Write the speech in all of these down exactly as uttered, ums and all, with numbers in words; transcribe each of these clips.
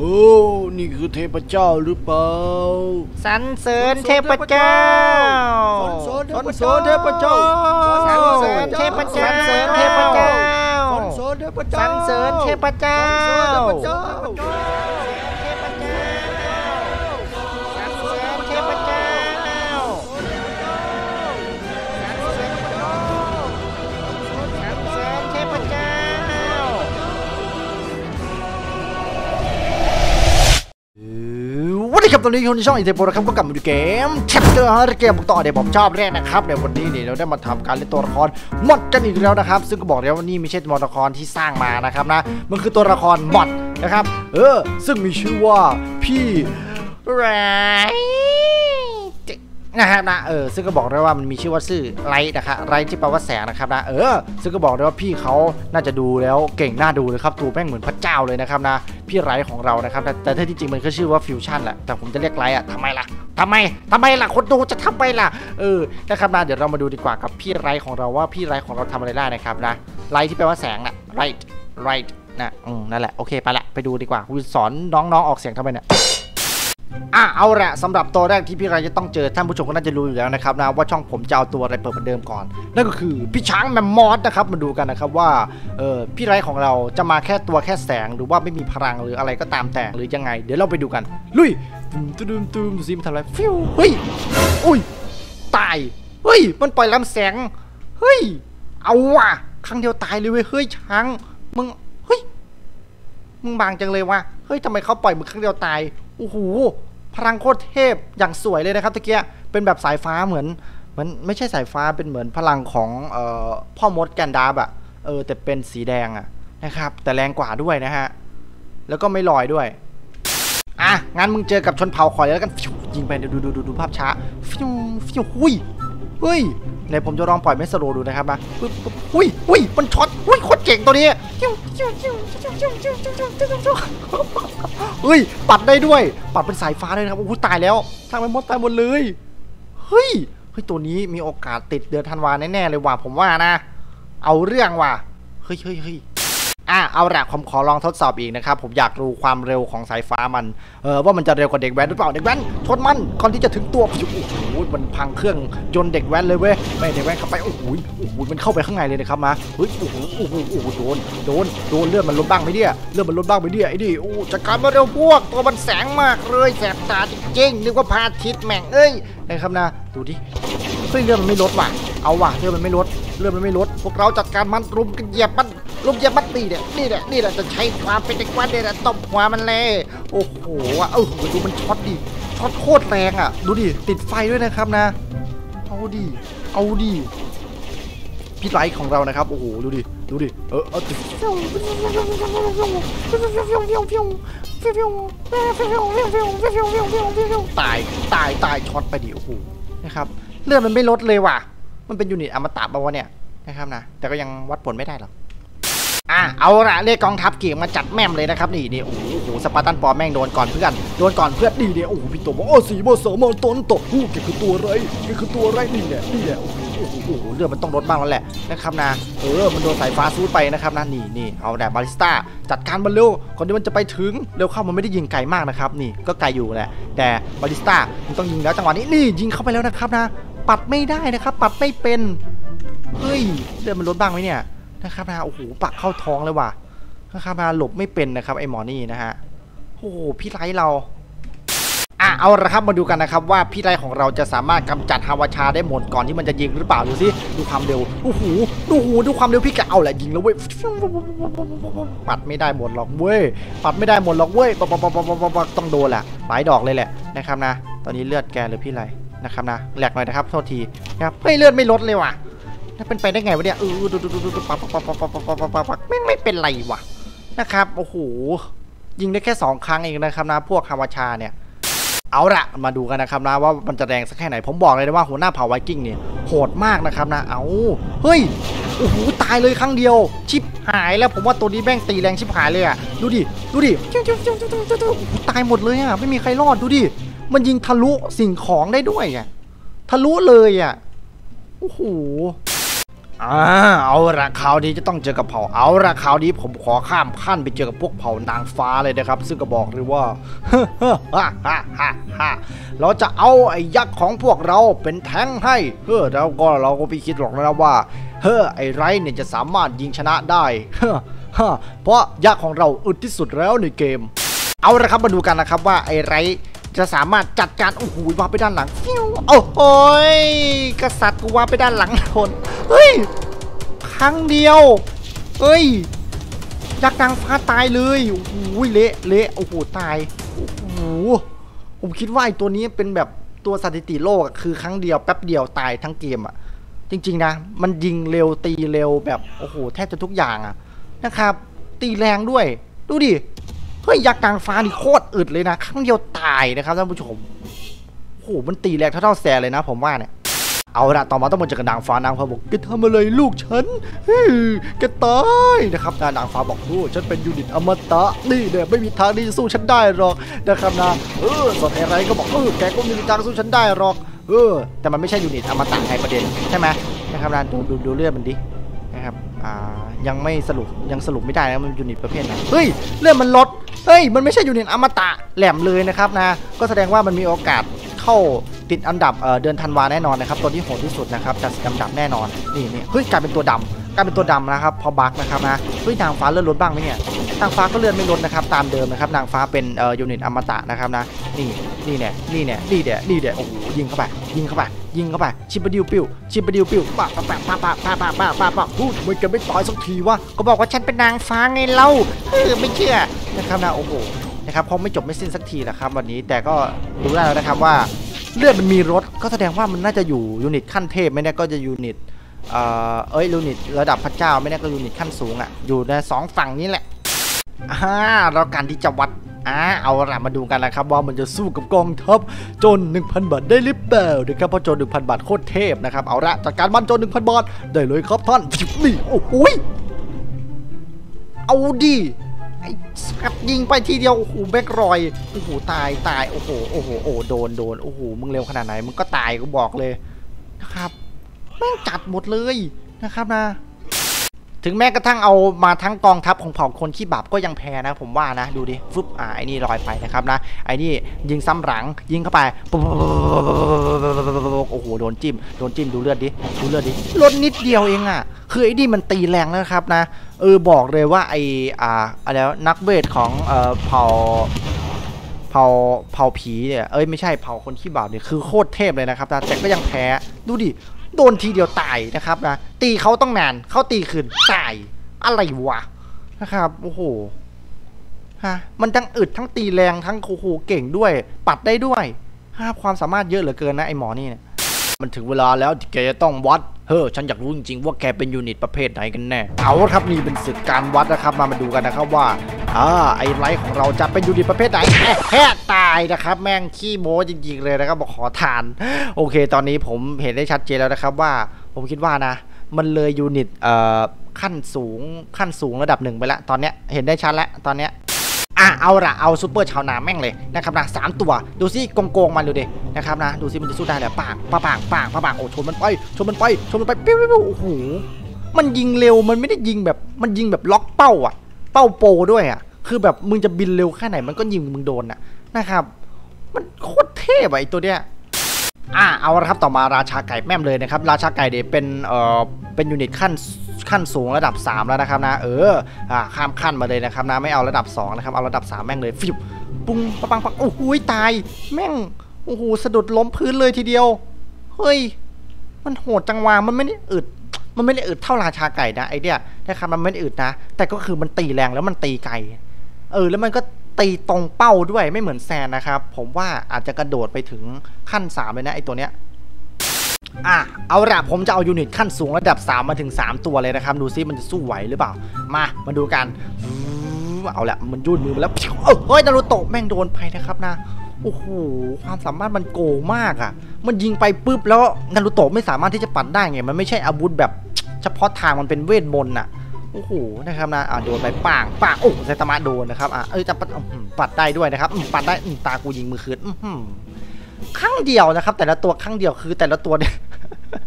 อ้นี่คือเทพเจ้าหรือเปล่าสรรเสริญเทพเจ้าสรรเสริญเทพเจ้าสรรเสริญเทพเจ้าสรรเสริญเทพเจ้าสรรเสริญเทพเจ้าสรรเสริญเทพเจ้าสรรเสริญเทพเจ้าวันนี้ครับตอนนี้คนที่ช่องอีเทโปนะครับก็กลับมาดูเกมแชปเตอร์เกมต่อเดี๋ยวผมชอบแรกนะครับเดี๋ยววันนี้เนี่ยเราได้มาทำการเล่นตัวละครมอดกันอีกแล้วนะครับซึ่งก็บอกแล้วว่านี่ไม่ใช่ตัวละครที่สร้างมานะครับนะมันคือตัวละครมอดนะครับเออซึ่งมีชื่อว่าพี่ไรนะครับนะเออซึ่งก็บอกได้ว่ามันมีชื่อว่าชื่อไรนะครับไรที่แปลว่าแสงนะครับนะเออซึ่งก็บอกได้ว่าพี่เขาน่าจะดูแล้วเก่งน่าดูเลยครับตัวแม่งเหมือนพระเจ้าเลยนะครับนะพี่ไรของเรานะครับแต่แต่ที่จริงมันก็ชื่อว่าฟิวชั่นแหละแต่ผมจะเรียกไรอ่ะทำไมล่ะทำไมทำไมล่ะคนดูจะทำไปล่ะเออนะครับนะเดี๋ยวเรามาดูดีกว่ากับพี่ไรของเราว่าพี่ไรของเราทำอะไรได้นะครับนะไรที่แปลว่าแสงน่ะ right right นะอืมนั่นแหละโอเคไปละไปดูดีกว่าคุณสอนน้องๆออกเสียงทำไมเนี่ยอ่ะเอาละสำหรับตัวแรกที่พี่ไรจะต้องเจอท่านผู้ชมก็น่าจะรู้อยู่แล้วนะครับนะว่าช่องผมจะเอาตัวอะไรเปิดเหมือนเดิมก่อนนั่นก็คือพี่ช้างแมมมอสนะครับมาดูกันนะครับว่าเออพี่ไรของเราจะมาแค่ตัวแค่แสงหรือว่าไม่มีพลังหรืออะไรก็ตามแต่หรือยังไงเดี๋ยวเราไปดูกันลุยตุ้มตุ้มตุ้มซิมทำอะไรฟิวเฮ้ยอุ้ยตายเฮ้ยมันปล่อยลำแสงเฮ้ยเอาว่ะครั้งเดียวตายเลยเว้ยเฮ้ยช้างมึงเฮ้ยมึงบางจังเลยว่ะเฮ้ยทำไมเขาปล่อยมึงครั้งเดียวตายโอ้โหพลังโคตรเทพอย่างสวยเลยนะครับตะเกียเป็นแบบสายฟ้าเหมือนเหมือนไม่ใช่สายฟ้าเป็นเหมือนพลังของเอ่อพ่อมดแกนดาบอะเออแต่เป็นสีแดงอะนะครับแต่แรงกว่าด้วยนะฮะแล้วก็ไม่ลอยด้วยอ่ะงั้นมึงเจอกับชนเผ่าคอยแล้วกันยิงไปดูดูดูดูภาพช้าฟิวฟิวหุยเฮ้ยไหนผมจะลองปล่อยไม่สโลดูนะครับนะอุ้ยอุ้ยมันช็อตอุ้ยโคตรเจ๋งตัวนี้เฮ้ยปัดได้ด้วยปัดเป็นสายฟ้าเลยนะครับโอ้โหตายแล้วทางไปมดตายหมดเลยเฮ้ยเฮ้ยตัวนี้มีโอกาสติดเดือนธันวาแน่ๆเลยว่ะผมว่านะเอาเรื่องว่ะเฮ้ยเฮ้ยเฮ้ยอ่ะเอาละผมขอลองทดสอบอีกนะครับผมอยากรู้ความเร็วของสายฟ้ามันเออว่ามันจะเร็วกว่าเด็กแว้นหรือเปล่าเด็กแว้นชนมันก่อนที่จะถึงตัวโอ้โหมันพังเครื่องจนเด็กแว้นเลยเว้ยไม่เด็กแว้นเข้าไปโอ้โหโอ้โหมันเข้าไปข้างในเลยนะครับมาเฮ้ยโอ้โหโอ้โหโอ้โหโดนโดนโดนเลือดมันลดบ้างไหมเนี่ยเลือดมันลดบ้างไหมเนี่ยไอ้ดิโอ้จัดการมาเร็วพวกตัวมันแสงมากเลยแสบตาจริงๆนึกว่าพระอาทิตย์แม่งเอ้ยนะครับนะดูดิเฮ้ยเลือดมันไม่ลดว่ะเอาว่ะเลือดมันไม่ลดเลือดมันไม่ลดพวกเราจัดการมันรุมกันเหยียบมันรุมเหยียบมันนี่เนี่ยนี่แหละนี่แหละจะใช้ความเป็นเด็กวัดเนี่ยตบหัวมันเลยโอ้โหเออดูมันช็อตดิช็อตโคตรแรงอ่ะดูดิติดไฟด้วยนะครับนะเอาดิเอาดิพี่ไลท์ของเรานะครับโอ้โหดูดิดูดิเออเออตายตายตายช็อตไปดิโอ้โหนะครับเลือดมันไม่ลดเลยว่ะมันเป็นยูนิตอมตะป่าวะเนี่ยนะครับนะแต่ก็ยังวัดผลไม่ได้หรอกอ่ะเอาละเรียกกองทัพเก่งมาจัดแม่มเลยนะครับนี่นี่โอ้โหสปาร์ตันปอมแม่งโดนก่อนเพื่อนโดนก่อนเพื่อนดีเนี่ยโอ้โหพี่ตัวบอกโอ้สีโมเสมอต้นตกหูแกคือตัวอะไรแกคือตัวอะไรนี่แหละนี่แหละโอ้โหโอ้โหเลือดมันต้องลดบ้างแล้วแหละนะครับนะเออมันโดนสายฟ้าซูดไปนะครับนะนี่นี่เอาแต่บาริสต้าจัดการมันเร็วก่อนที่มันจะไปถึงเร็วเข้ามันไม่ได้ยิงไกลมากนะครับนี่ก็ไกลอยู่แหละแต่บาริสต้ามันต้องยิงแล้วจังหวะนี้นี่ยิงเข้าไปแล้วนะครับนะปัดไม่ได้นะครับปัดไม่เป็นเฮ้ยเลือดมันลดบ้างไหมเนี่ยนะครับนะโอ้โหปักเข้าท้องเลยว่ะนะครับนะหลบไม่เป็นนะครับไอ้หมอนี่นะฮะโอ้โหพี่ไรเราอ่ะเอาละครับมาดูกันนะครับว่าพี่ไรของเราจะสามารถกำจัดฮาวาชาได้หมดก่อนที่มันจะยิงหรือเปล่าดูสิดูความเร็วโอ้โหดูหูดูความเร็วพี่แกเอาแหละยิงแล้วเว้ยปัดไม่ได้หมดหรอกเว้ยปัดไม่ได้หมดหรอกเว้ยปะปะปะปะปะต้องโดนแหละหลายดอกเลยแหละนะครับนะตอนนี้เลือดแกเลยพี่ไรนะครับนะแหลกหน่อยนะครับโทษทีครับไม่เลือดไม่ลดเลยว่ะเป็นไปได้ไงวะเนี่ยเออดูดูดูดูปักปักปักปักปักปักปักปักปักไม่ไม่เป็นไรวะนะครับโอ้โหยิงได้แค่สองครั้งเองนะครับนะพวกฮาวาชาเนี่ยเอาละมาดูกันนะครับนะว่ามันจะแรงสักแค่ไหนผมบอกเลยนะว่าหัวหน้าเผ่าไวกิ้งเนี่ยโหดมากนะครับนะเอาเฮ้ยโอ้โหตายเลยครั้งเดียวชิบหายแล้วผมว่าตัวนี้แม่งตีแรงชิบหายเลยอ่ะดูดิดูดิตายหมดเลยอ่ะไม่มีใครรอดดูดิมันยิงทะลุสิ่งของได้ด้วยอ่ะทะลุเลยอ่ะโอ้โหอ่าเอาละคราวนี้จะต้องเจอกับเผ่าเอาละคราวนี้ผมขอข้ามขั้นไปเจอกับพวกเผ่านางฟ้าเลยนะครับซึ่งก็บอกเลยว่าเราจะเอาไอ้ยักษ์ของพวกเราเป็นแท้งให้เฮ้อแล้วก็เราก็ไม่คิดหรอกนะว่าเฮ้อไอ้ไรเนี่ยจะสามารถยิงชนะได้เพราะยักษ์ของเราอึดที่สุดแล้วในเกมเอาละครับมาดูกันนะครับว่าไอ้ไรจะสามารถจัดการโอ้โหวางไปด้านหลังโอ้โหกษัตริย์กูวางไปด้านหลังทนเฮ้ยครั้งเดียวเฮ้ยยักษ์นางฟ้าตายเลยโอ้โหเละเละโอ้โหตายโอ้โหผมคิดว่าไอ้ตัวนี้เป็นแบบตัวสถิติโลกคือครั้งเดียวแป๊บเดียวตายทั้งเกมอ่ะจริงๆนะมันยิงเร็วตีเร็วแบบโอ้โหแทบจะทุกอย่างอ่ะนะครับตีแรงด้วยดูดิเฮ้ยยักษ์นางฟ้านี่โคตรอึดเลยนะครั้งเดียวตายนะครับท่านผู้ชมโอ้โหมันตีแรงเท่าเท่าแซเลยนะผมว่าเนี่ยเอาละต่อมาต้องมาเจอกับนางฟ้านางฟ้าบอกแกทำอะไรลูกฉันแกตายนะครับนางฟ้าบอกโอ้ฉันเป็นยูนิตอมตะนี่เนี่ยไม่มีทางที่จะสู้ฉันได้หรอกนะครับนะเออส่วนอะไรก็บอกเออแกก็ไม่มีทางสู้ฉันได้หรอกเออแต่มันไม่ใช่ยูนิตอมตะไงประเด็นใช่ไหมนะครับนะดูดูดูเลือดมันดินะครับอ่ายังไม่สรุปยังสรุปไม่ได้นะมันยูนิตประเภทไหนเฮ้ยเลือดมันลดเฮ้ยมันไม่ใช่ยูนิตอมตะแหลมเลยนะครับนะก็แสดงว่ามันมีโอกาสเข้าติดอันดับ เ, เดือนธันวาแน่นอนนะครับตัวที่โหดที่สุดนะครับจัดอันดับแน่นอนนี่นี่เฮ้ยกลายเป็นตัวดำกลายเป็นตัวดำนะครับพอบั๊กนะครับนะเฮ้ยนางฟ้าเลื่อนลดบ้างไหมเนี่ยนางฟ้าก็เลื่อนไม่ลดนะครับตามเดิมนะครับนางฟ้าเป็นเอ่อยูนิตอมตะนะครับนะนี่นี่เนี่ยนี่เนี่ยนี่เนี่ยนี่เนี่ยโอ้โหยิงเข้าไปยิงเข้าไปยิงเข้าไปชิบะดิวปิวชิบะดิวปิวปะปะปะปะปะปะปะปะปะปะพูดมันจะไม่ตายสักทีวะก็บอกว่าฉันเป็นนางฟ้าไงเล่าเออไม่เชื่อนะครับนะโอ้โหนะครับเพราะไม่จบไม่สิ้นสักทีนะครับวันนี้แต่ก็รู้ได้แล้วนะครับว่าเลือดมันมีรถก็แสดงว่ามันน่าจะอยู่ยูนิตขั้นเทพไม่แน่ก็จะยูนิตเอ่อเอ้ยยูนิตระดับพระเจ้าไม่แน่ก็ยูนิตขั้นสูงอ่ะอยู่ในสองฝั่งนี้แหละอ่าเราการที่จะวัดอ่าเอาละมาดูกันนะครับว่ามันจะสู้กับกองทัพโจร หนึ่งพัน บาทได้หรือเปล่านะครับเพราะโจร หนึ่งพัน บาทโคตรเทพนะครับเอาละจัดการมันโจร หนึ่งพัน บาทได้เลยครับท่านนี่โอ้โหเอาดิไอ้สัตว์ยิงไปทีเดียวโอ้โหแบกรอยโอ้โหตายตายโอ้โหโอ้โหโอ้โดนโดนโอ้โหมึงเร็วขนาดไหนมึงก็ตายกูบอกเลยนะครับแม่งจัดหมดเลยนะครับนะถึงแม้กระทั่งเอามาทั้งกองทัพของเผ่าคนขี้บาปก็ยังแพ้นะผมว่านะดูดิฟึบอ่าไอ้นี่ลอยไปนะครับนะไอ้นี่ยิงซ้ำหลังยิงเข้าไปโอ้โหโดนจิ้มโดนจิ้มดูเลือดดิดูเลือดดิลดนิดเดียวเองอ่ะคือไอ้นี่มันตีแรงนะครับนะเออบอกเลยว่าไอ้อ่าอะไรนักเวทของเอ่อเผ่าเผ่าเผ่าผีเนี่ยเอ้ยไม่ใช่เผ่าคนขี้บาปเนี่ยคือโคตรเทพเลยนะครับนะแต่ก็ยังแพ้ดูดิโดนทีเดียวตายนะครับนะตีเขาต้องนานเขาตีคืนตายอะไรวะนะครับโอ้โหฮะมันทั้งอึดทั้งตีแรงทั้งโอ้โหเก่งด้วยปัดได้ด้วยฮะความสามารถเยอะเหลือเกินนะไอหมอนี่เนี่ยมันถึงเวลาแล้วที่แกจะต้องวัดเฮ้อฉันอยากรู้จริงๆว่าแกเป็นยูนิตประเภทไหนกันแน่เอาครับนี่เป็นศึกการวัดนะครับมามาดูกันนะครับว่าอ่าไอ้ไรของเราจะเป็นยูนิตประเภทไหนแค่ตายนะครับแม่งขี้โม้จริงๆเลยนะครับบอกขอทานโอเคตอนนี้ผมเห็นได้ชัดเจนแล้วนะครับว่าผมคิดว่านะมันเลยยูนิตเอ่อขั้นสูงขั้นสูงระดับหนึ่งไปแล้วตอนเนี้ยเห็นได้ชัดแล้วตอนเนี้ยอ่ะเอาละเอาซูเปอร์ชาวนาแม่งเลยนะครับนะสามตัวดูซิโกงโกงมันดูดินะครับนะดูซิมันจะสู้ได้หรือปางปะปางปางปะปางโอ้ชนมันไปชนมันไปชนมันไปปิ้วปิ้วโอ้โหมันยิงเร็วมันไม่ได้ยิงแบบมันยิงแบบล็อกเป้าอ่ะเป้าโปด้วยอ่ะคือแบบมึงจะบินเร็วแค่ไหนมันก็ยิงมึงโดนอ่ะนะครับมันโคตรเท่ไอ้ตัวเนี้ยอ่ะเอาละครับต่อมาราชาไก่แม่มเลยนะครับราชาไก่เดี๋ยวเป็นเอ่อเป็นยูนิตขั้นขั้นสูงระดับสามแล้วนะครับนะเอออ่าข้ามขั้นมาเลยนะครับนะไม่เอาระดับสองนะครับเอาระดับสามแม่งเลยฟิวปุ้งปังปังปังโอ้โหตายแม่งโอ้โหสะดุดล้มพื้นเลยทีเดียวเฮ้ยมันโหดจังวะมันไม่ได้อึดมันไม่ได้อึดเท่าราชาไก่นะไอเดียนะครับมันไม่ได้อึดนะแต่ก็คือมันตีแรงแล้วมันตีไกลเออแล้วมันก็ตีตรงเป้าด้วยไม่เหมือนแซนนะครับผมว่าอาจจะกระโดดไปถึงขั้นสามเลยนะไอตัวเนี้ยอ่ะเอาละผมจะเอายูนิตขั้นสูงระดับสามมาถึงสามตัวเลยนะครับดูซิมันจะสู้ไหวหรือเปล่ามามาดูกันเอาละมันยื่นมือมาแล้วเฮ้ยนารูโตะแม่งโดนไปนะครับนะโอ้โหความสามารถมันโกงมากอ่ะมันยิงไปปุ๊บแล้วนารูโตะไม่สามารถที่จะปัดได้ไงมันไม่ใช่อาวุธแบบเฉพาะทางมันเป็นเวทมนต์อ่ะโอ้โหนะครับนะอ่าโดนไปป่างป่างโอ้ไซตามะโดนนะครับอ่ะเออจะปัดปัดได้ด้วยนะครับปัดได้ตากูยิงมือคืนครั้งเดียวนะครับแต่ละตัวครั้งเดียวคือแต่ละตัวเนี่ย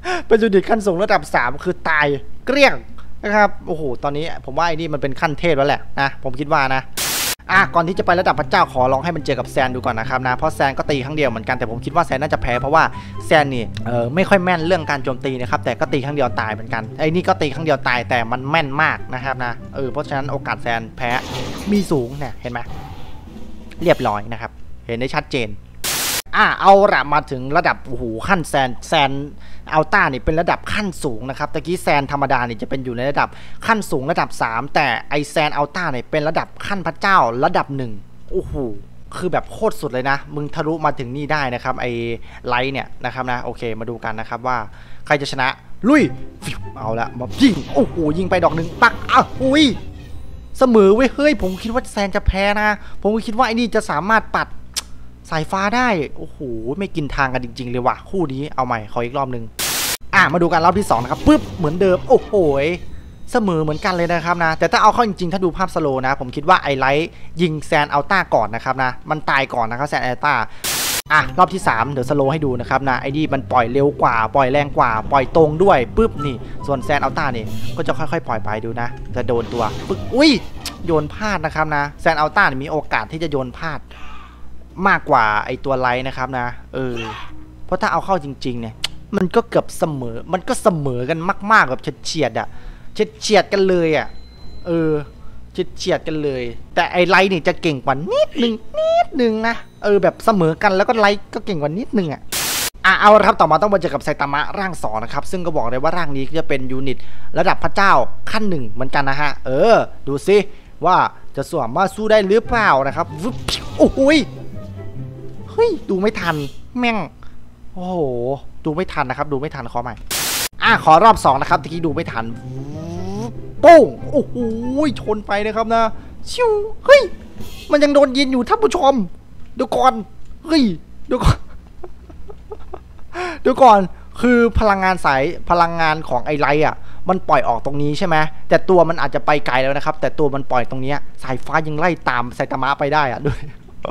เป็นยูนิตขั้นสูงระดับสามคือตายเกลี้ยงนะครับโอ้โหตอนนี้ผมว่าไอ้นี่มันเป็นขั้นเทพแล้วแหละนะผมคิดว่านะอ่ะก่อนที่จะไประดับพระเจ้าขอลองให้มันเจอกับแซนดูก่อนนะครับนะเพราะแซนก็ตีครั้งเดียวเหมือนกันแต่ผมคิดว่าแซนน่าจะแพ้เพราะว่าแซนนี่เออไม่ค่อยแม่นเรื่องการโจมตีนะครับแต่ก็ตีครั้งเดียวตายเหมือนกันไอ้นี่ก็ตีครั้งเดียวตายแต่มันแม่นมากนะครับนะเออเพราะฉะนั้นโอกาสแซนแพ้มีสูงเนี่ยเห็นไหมเรียบร้อยนะครับเห็นได้ชัดเจนอ่ะเอาละมาถึงระดับโอ้โหขั้นแซนแซนอัลต้านี่เป็นระดับขั้นสูงนะครับตะกี้แซนธรรมดานี่จะเป็นอยู่ในระดับขั้นสูงระดับสามแต่ไอแซนอัลต้าเนี่ยเป็นระดับขั้นพระเจ้าระดับหนึ่งโอ้โหคือแบบโคตรสุดเลยนะมึงทะลุมาถึงนี่ได้นะครับไอไลท์เนี่ยนะครับนะโอเคมาดูกันนะครับว่าใครจะชนะลุยเอาละมายิงโอ้โหยิงไปดอกหนึ่งปักอ้าวอุ้ยเสมอเว้ยเฮ้ยผมคิดว่าแซนจะแพ้นะผมคิดว่าไอ้นี่จะสามารถปัดสายฟ้าได้โอ้โหไม่กินทางกันจริงๆเลยว่ะคู่นี้เอาใหม่ขออีกรอบนึงอ่ะมาดูกันรอบที่สองนะครับปึ๊บเหมือนเดิมโอ้โหเสมอเหมือนกันเลยนะครับนะแต่ถ้าเอาเข้าจริงๆถ้าดูภาพสโลนะผมคิดว่าไอไลท์ยิงแซนอัลต้าก่อนนะครับนะมันตายก่อนนะครับแซนอัลต้าอ่ะรอบที่สามเดี๋ยวสโลให้ดูนะครับนะไอ้นี่มันปล่อยเร็วกว่าปล่อยแรงกว่าปล่อยตรงด้วยปึ๊บนี่ส่วนแซนอัลต้านี่ก็จะค่อยๆปล่อยไปดูนะจะโดนตัวปึ๊บอุ้ยโยนพลาดนะครับนะแซนอัลต้ามีโอกาสที่จะโยนพลาดมากกว่าไอตัวไลท์นะครับนะเออเพราะถ้าเอาเข้าจริงๆเนี่ยมันก็เกือบเสมอมันก็เสมอกันมากๆแบบเฉียดๆอ่ะเฉียดเฉียดกันเลยอ่ะเออเฉียดเฉียดกันเลยแต่ไอไลท์นี่จะเก่งกว่านิดนึงนิดนึงนะเออแบบเสมอกันแล้วก็ไลท์ก็เก่งกว่านิดนึงอ่ะอ่ะเอาละครับต่อมาต้องมาเจอกับไซตามะร่างสองนะครับซึ่งก็บอกเลยว่าร่างนี้จะเป็นยูนิตระดับพระเจ้าขั้นหนึ่งเหมือนกันนะฮะเออดูซิว่าจะสามารถสู้ได้หรือเปล่านะครับโอ้โหเฮ้ยดูไม่ทันแม่งโอ้โหดูไม่ทันนะครับดูไม่ทันขอใหม่อ่ะขอรอบสองนะครับตะกี้ดูไม่ทันปุ้งโอ้โหชนไปนะครับนะชิวเฮ้ยมันยังโดนยิงอยู่ท่านผู้ชมเดี๋ยวก่อนเฮ้ยเดี๋ยวก่อนเดี๋ยวก่อนคือพลังงานสายพลังงานของไอไลท์อ่ะมันปล่อยออกตรงนี้ใช่ไหมแต่ตัวมันอาจจะไปไกลแล้วนะครับแต่ตัวมันปล่อยตรงนี้สายฟ้ายังไล่ตามไซตามะไปได้อ่ะด้วย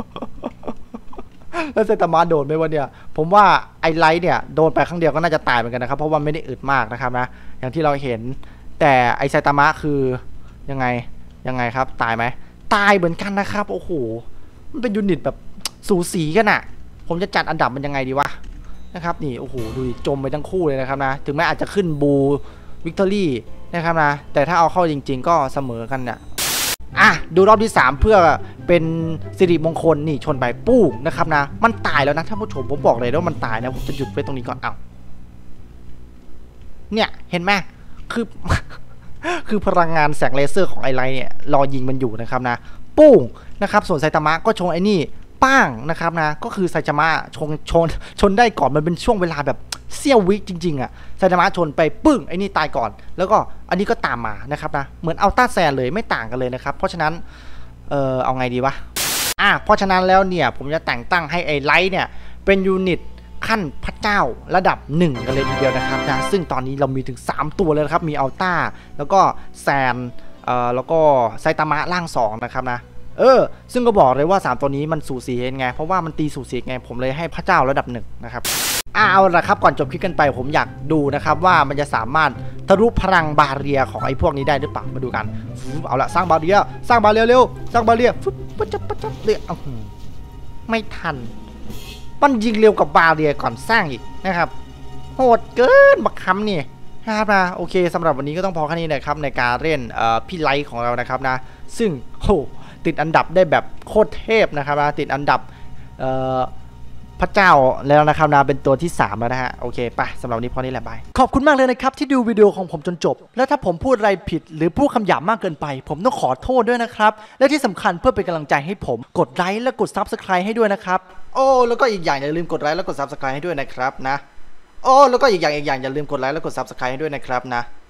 แล้วไซตามะโดนไหมวะเนี่ยผมว่าไอไลท์เนี่ยโดนไปครั้งเดียวก็น่าจะตายเหมือนกันนะครับเพราะว่าไม่ได้อึดมากนะครับนะอย่างที่เราเห็นแต่ไอไซตามะคือยังไงยังไงครับตายไหมตายเหมือนกันนะครับโอ้โหมันเป็นยูนิตแบบสูสีกันอะผมจะจัดอันดับมันยังไงดีวะนะครับนี่โอ้โหดูจมไปทั้งคู่เลยนะครับนะถึงแม้อาจจะขึ้นบูวิกตอรี่นะครับนะแต่ถ้าเอาเข้าจริงๆก็เสมอกันเนี่ยอ่ะดูรอบที่สามเพื่อเป็นสิริมงคลนี่ชนไปปู้นะครับนะมันตายแล้วนะท่านผู้ชมผมบอกเลยว่ามันตายนะผมจะหยุดไปตรงนี้ก่อนเอาเนี่ยเห็นไหมคือคือพลังงานแสงเลเซอร์ของไอไลท์เนี่ยรอยิงมันอยู่นะครับนะปุ้งนะครับส่วนไซตามะก็ชงไอ้นี่ป้างนะครับนะก็คือไซตามะชงชนชนได้ก่อนมันเป็นช่วงเวลาแบบเสี้ยววิจริงๆอ่ะไซตามะชนไปปึ้งไอ้นี่ตายก่อนแล้วก็อันนี้ก็ตามมานะครับนะเหมือนอัลต้าแซนเลยไม่ต่างกันเลยนะครับเพราะฉะนั้นเออเอาไงดีวะอ่ะเพราะฉะนั้นแล้วเนี่ยผมจะแต่งตั้งให้ไอไลท์เนี่ยเป็นยูนิตขั้นพระเจ้าระดับหนึ่งกันเลยทีเดียวนะครับนะซึ่งตอนนี้เรามีถึงสามตัวเลยนะครับมีอัลต้าแล้วก็แซนเอ่อแล้วก็ไซตามะร่างสองนะครับนะเออซึ่งก็บอกเลยว่าสามตัวนี้มันสูสีไงเพราะว่ามันตีสูสีไงผมเลยให้พระเจ้าระดับหนึ่งนะครับอ่าเอาละครับก่อนจบคลิปกันไปผมอยากดูนะครับว่ามันจะสามารถทะลุพลังบาเรียของไอ้พวกนี้ได้หรือเปล่ามาดูกันเอาละสร้างบาเรียสร้างบาเรียเร็วสร้างบาเรียฟึ๊บปั๊บจับปั๊บจับเลยไม่ทันมันยิงเร็วกับบาเรียก่อนสร้างอีกนะครับโหดเกินบักคำนี่นะครับนะโอเคสำหรับวันนี้ก็ต้องพอแค่นี้นะครับในการเล่นพี่ไลท์ของเรานะครับนะซึ่งโหติดอันดับได้แบบโคตรเทพนะครับนะติดอันดับพระเจ้าแล้วนะครับนะเป็นตัวที่สามแล้วนะฮะโอเคไปสำหรับวันนี้พอนี้แหละบายขอบคุณมากเลยนะครับที่ดูวิดีโอของผมจนจบแล้วถ้าผมพูดอะไรผิดหรือพูดคำหยาบมากเกินไปผมต้องขอโทษด้วยนะครับและที่สำคัญเพื่อเป็นกำลังใจให้ผมกดไลค์และกด ซับสไครบ์ ให้ด้วยนะครับโอ้แล้วก็อีกอย่างอย่าลืมกดไลค์และกด ซับสไครบ์ ให้ด้วยนะครับนะโอ้แล้วก็อีกอย่างอีกอย่างอย่าลืมกดไลค์และกด ซับสไครบ์ ให้ด้วยนะครับนะ